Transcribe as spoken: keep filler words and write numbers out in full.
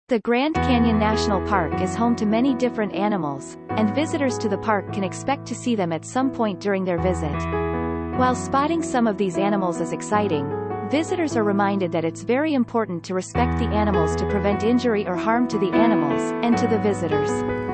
The Grand Canyon National Park is home to many different animals, and visitors to the park can expect to see them at some point during their visit. While spotting some of these animals is exciting, visitors are reminded that it's very important to respect the animals to prevent injury or harm to the animals, and to the visitors.